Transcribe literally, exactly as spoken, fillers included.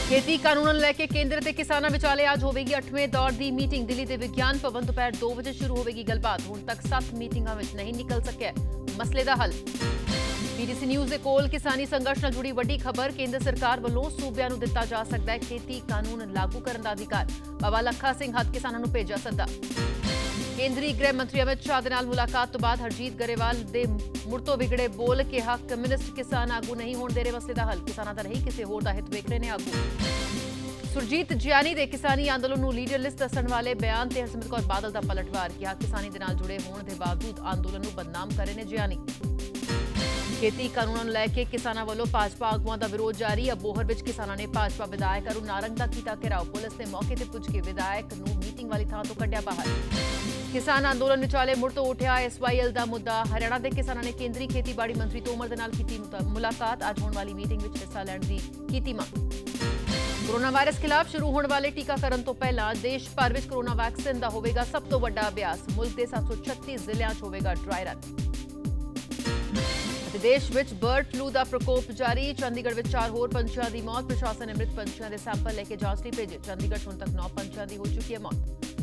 ਖੇਤੀ ਕਾਨੂੰਨਾਂ ਨੂੰ ਲੈ ਕੇ ਕੇਂਦਰ ਤੇ ਕਿਸਾਨਾਂ ਵਿਚਾਲੇ ਅੱਜ ਹੋਵੇਗੀ ਅੱਠਵੇਂ ਦੌਰ ਦੀ ਮੀਟਿੰਗ। ਦਿੱਲੀ ਦੇ ਵਿਗਿਆਨ ਭਵਨ ਦੁਪਹਿਰ ਦੋ ਵਜੇ ਸ਼ੁਰੂ ਹੋਵੇਗੀ ਗੱਲਬਾਤ। ਹੁਣ ਤੱਕ ਸੱਤ ਮੀਟਿੰਗਾਂ ਵਿੱਚ ਨਹੀਂ ਨਿਕਲ ਸਕਿਆ ਮਸਲੇ ਦਾ ਹੱਲ। ਪੀਟੀਸੀ ਨਿਊਜ਼ ਦੇ ਕੋਲ ਕਿਸਾਨੀ ਸੰਘਰਸ਼ ਨਾਲ ਜੁੜੀ ਵੱਡੀ ਖਬਰ। ਕੇਂਦਰ ਸਰਕਾਰ ਵੱਲੋਂ ਸੂਬਿਆਂ ਨੂੰ ਦਿੱਤਾ ਜਾ ਸਕਦਾ ਹੈ ਖੇਤੀ ਕਾਨੂੰਨ ਲਾਗੂ ਕਰਨ ਦਾ ਅਧਿਕਾਰ। ਬਾਬਾ ਲੱਖਾ ਸਿੰਘ ਹੱਥ ਕਿਸਾਨਾਂ ਨੂੰ ਭੇਜਿਆ ਸੱਦਾ। ਕੇਂਦਰੀ ਗ੍ਰਹਿ ਮੰਤਰੀ ਅਮਿਤ ਸ਼ਾਹ ਦੇ ਨਾਲ ਮੁਲਾਕਾਤ ਤੋਂ ਬਾਅਦ ਹਰਜੀਤ ਗਰੇਵਾਲ ਦੇ ਮੁੜ ਤੋਂ ਵਿਗੜੇ ਬੋਲ। ਕਿਹਾ ਕਮਿਊਨਿਸਟ ਕਿਸਾਨ ਆਗੂ ਨਹੀਂ ਹੋਣ ਦੇ ਰਹੇ ਮਸਲੇ ਦਾ ਹੱਲ। ਕਿਸਾਨਾਂ ਦਾ ਨਹੀਂ ਕਿਸੇ ਹੋਰ ਦਾ ਹਿੱਤ ਵੇਖ ਰਹੇ ਨੇ ਆਗੂ। ਸੁਰਜੀਤ ਜਿਆਣੀ ਦੇ ਕਿਸਾਨੀ ਅੰਦੋਲਨ ਨੂੰ ਲੀਡਰ ਲਿਸਟ ਦੱਸਣ ਵਾਲੇ ਬਿਆਨ ਤੇ ਹਰਸਿਮਰਤ ਕੌਰ ਬਾਦਲ ਦਾ ਪਲਟਵਾਰ। ਕਿਹਾ ਕਿਸਾਨੀ ਦੇ ਨਾਲ ਜੁੜੇ ਹੋਣ ਦੇ ਬਾਵਜੂਦ ਅੰਦੋਲਨ ਨੂੰ ਬਦਨਾਮ ਕਰ ਰਹੇ ਨੇ ਜਿਆਣੀ। ਖੇਤੀ ਕਾਨੂੰਨਾਂ ਨੂੰ ਲੈ ਕੇ ਕਿਸਾਨਾਂ ਵੱਲੋਂ ਭਾਜਪਾ ਆਗੂਆਂ ਦਾ ਵਿਰੋਧ ਜਾਰੀ। ਅਬੋਹਰ ਵਿੱਚ ਕਿਸਾਨਾਂ ਨੇ ਭਾਜਪਾ ਵਿਧਾਇਕ ਅਰੁਣ ਨਾਰੰਗ ਦਾ ਕੀਤਾ ਘਿਰਾਓ। ਪੁਲਿਸ ਨੇ ਮੌਕੇ ਤੇ ਪੁੱਜ ਕੇ ਵਿਧਾਇਕ ਨੂੰ ਮੀਟਿੰਗ ਵਾਲੀ ਥਾਂ ਤੋਂ ਕੱਢਿਆ ਬਾਹਰ। ਕਿਸਾਨ ਅੰਦੋਲਨ ਵਿਚਾਲੇ ਮੁੜ ਤੋਂ ਉੱਠਿਆ ਐਸ ਵਾਈ ਐਲ ਦਾ ਮੁੱਦਾ। ਹਰਿਆਣਾ ਦੇ ਕਿਸਾਨਾਂ ਨੇ ਕੇਂਦਰੀ ਖੇਤੀਬਾੜੀ ਮੰਤਰੀ ਤੋਮਰ ਦੇ ਨਾਲ ਕੀਤੀ ਮੁਲਾਕਾਤ। ਅੱਜ ਹੋਣ ਵਾਲੀ ਮੀਟਿੰਗ ਵਿੱਚ ਹਿੱਸਾ ਲੈਣ ਦੀ ਕੀਤੀ ਮੰਗ। ਕੋਰੋਨਾ ਵਾਇਰਸ ਖਿਲਾਫ ਸ਼ੁਰੂ ਹੋਣ ਵਾਲੇ ਟੀਕਾਕਰਨ ਤੋਂ ਪਹਿਲਾਂ ਦੇਸ਼ ਭਰ ਵਿੱਚ ਕੋਰੋਨਾ ਵੈਕਸੀਨ ਦਾ ਹੋਵੇਗਾ ਸਭ ਤੋਂ ਵੱਡਾ ਅਭਿਆਸ। ਮੁਲਕ ਦੇ ਸੱਤ ਸੌ ਛੱਤੀ ਜ਼ਿਲ੍ਹਿਆਂ 'ਚ ਹੋਵੇਗਾ ਡਰਾਈ ਰਨ। ਅਤੇ ਦੇਸ਼ ਵਿੱਚ ਬਰਡ ਫਲੂ ਦਾ ਪ੍ਰਕੋਪ ਜਾਰੀ। ਚੰਡੀਗੜ੍ਹ ਵਿੱਚ ਚਾਰ ਹੋਰ ਪੰਛੀਆਂ ਦੀ ਮੌਤ। ਪ੍ਰਸ਼ਾਸਨ ਨੇ ਮ੍ਰਿਤ ਪੰਛੀਆਂ ਦੇ ਸੈਂਪਲ ਲੈ ਕੇ ਜਾਂਚ ਲਈ ਭੇਜੇ। ਚੰਡੀਗੜ੍ਹ 'ਚ ਹੁਣ ਤੱਕ ਨੌ ਪੰਛੀਆਂ ਦੀ ਹੋ ਚੁੱਕੀ ਹੈ ਮੌਤ।